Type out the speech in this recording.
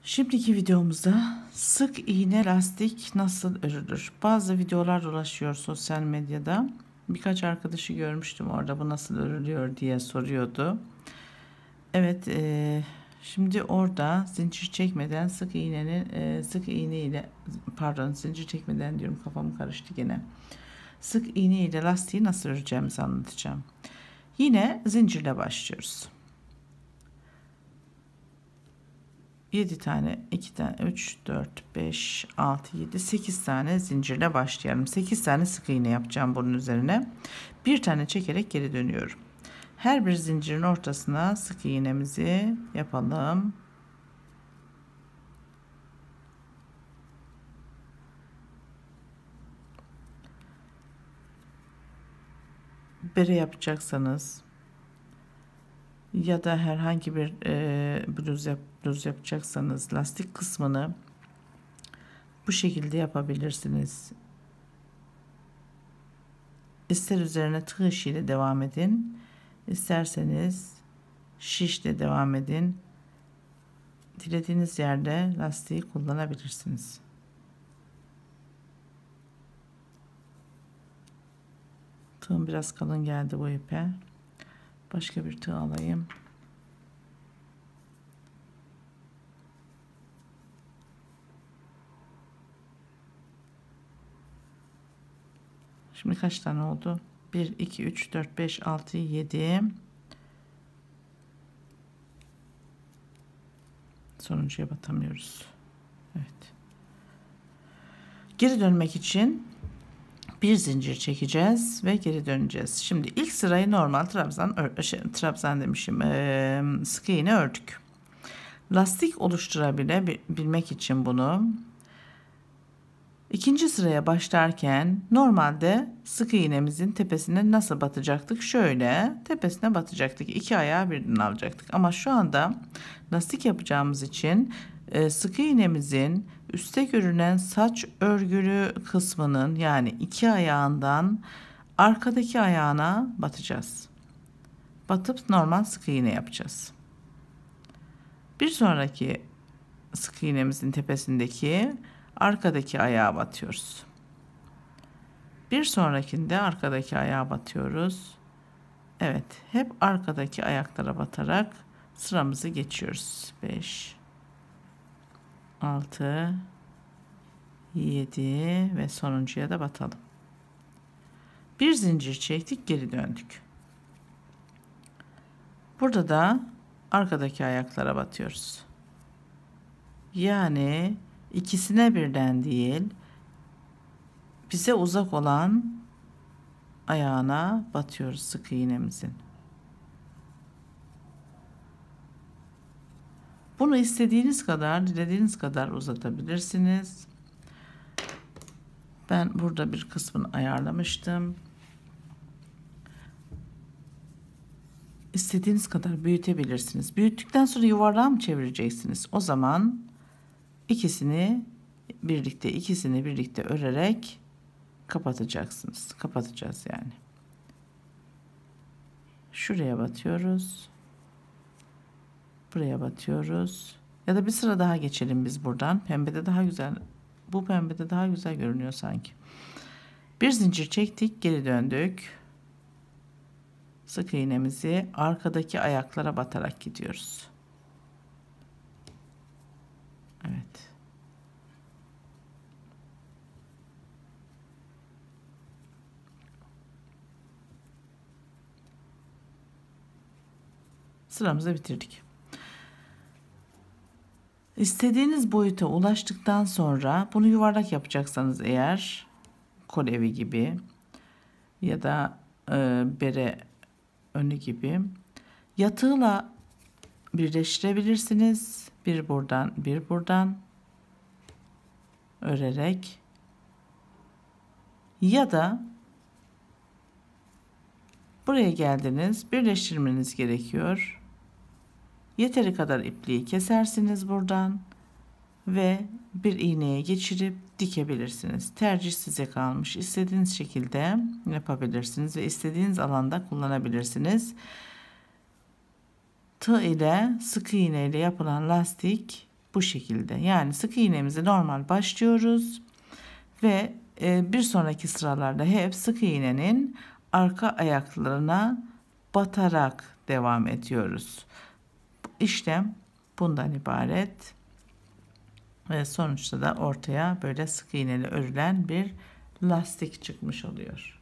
Şimdiki videomuzda sık iğne lastik nasıl örülür? Bazı videolar dolaşıyor sosyal medyada. Birkaç arkadaşı görmüştüm orada bu nasıl örülüyor diye soruyordu. Evet, şimdi orada zincir çekmeden sık iğne ile zincir çekmeden diyorum, kafam karıştı gene. Sık iğne ile lastiği nasıl öreceğimizi anlatacağım. Yine zincirle başlıyoruz. 7 tane, 2 tane, 3, 4, 5, 6, 7, 8 tane zincirle başlayalım. 8 tane sık iğne yapacağım bunun üzerine. Bir tane çekerek geri dönüyorum. Her bir zincirin ortasına sık iğnemizi yapalım. Bere yapacaksanız ya da herhangi bir bluz yapacaksanız lastik kısmını bu şekilde yapabilirsiniz. İster üzerine tığ işiyle devam edin, isterseniz şişle devam edin. Dilediğiniz yerde lastiği kullanabilirsiniz. Tığım biraz kalın geldi bu ipe. Başka bir tığ alayım. Şimdi kaç tane oldu? 1, 2, 3, 4, 5, 6, 7. Sonuncuya batamıyoruz. Evet. Geri dönmek için bir zincir çekeceğiz ve geri döneceğiz. Şimdi ilk sırayı normal sık iğne ördük. Lastik oluşturabilmek için bunu ikinci sıraya başlarken normalde sık iğnemizin tepesine nasıl batacaktık? Şöyle tepesine batacaktık. İki ayağı birden alacaktık. Ama şu anda lastik yapacağımız için sık iğnemizin üstte görünen saç örgülü kısmının, yani iki ayağından arkadaki ayağına batacağız. Batıp normal sık iğne yapacağız. Bir sonraki sık iğnemizin tepesindeki arkadaki ayağa batıyoruz. Bir sonrakinde arkadaki ayağa batıyoruz. Evet, hep arkadaki ayaklara batarak sıramızı geçiyoruz. 5, 6, 7 ve sonuncuya da batalım. Bir zincir çektik, geri döndük. Burada da arkadaki ayaklara batıyoruz. Yani ikisine birden değil, bize uzak olan ayağına batıyoruz sık iğnemizin. Bunu istediğiniz kadar, dilediğiniz kadar uzatabilirsiniz. Ben burada bir kısmını ayarlamıştım. İstediğiniz kadar büyütebilirsiniz. Büyüttükten sonra yuvarlağa mı çevireceksiniz? O zaman ikisini birlikte örerek kapatacaksınız. Kapatacağız yani. Şuraya batıyoruz. Buraya batıyoruz. Ya da bir sıra daha geçelim biz buradan. Pembede daha güzel. Bu pembede daha güzel görünüyor sanki. Bir zincir çektik, geri döndük. Sık iğnemizi arkadaki ayaklara batarak gidiyoruz. Evet. Sıramızı bitirdik. İstediğiniz boyuta ulaştıktan sonra bunu yuvarlak yapacaksanız eğer, kol evi gibi ya da bere önü gibi yatığıyla birleştirebilirsiniz. Bir buradan bir buradan örerek, ya da buraya geldiniz, birleştirmeniz gerekiyor. Yeteri kadar ipliği kesersiniz buradan ve bir iğneye geçirip dikebilirsiniz. Tercih size kalmış. İstediğiniz şekilde yapabilirsiniz ve istediğiniz alanda kullanabilirsiniz. Tığ ile sık iğne ile yapılan lastik bu şekilde. Yani sık iğnemizi normal başlıyoruz ve bir sonraki sıralarda hep sık iğnenin arka ayaklarına batarak devam ediyoruz. İşlem bundan ibaret ve sonuçta da ortaya böyle sık iğneli örülen bir lastik çıkmış oluyor.